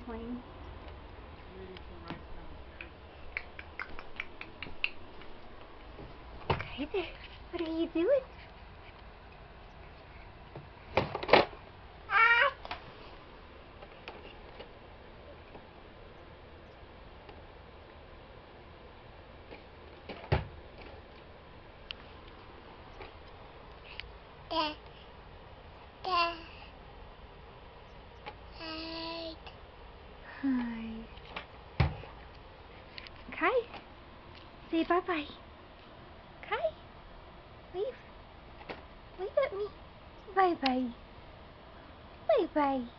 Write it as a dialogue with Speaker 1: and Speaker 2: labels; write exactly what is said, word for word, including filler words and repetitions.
Speaker 1: clean. Hey there, what are you doing?
Speaker 2: Da, da, hide.
Speaker 1: Hi. Okay. Say bye-bye. Okay? Leave. Leave at me. Bye-bye. Bye-bye.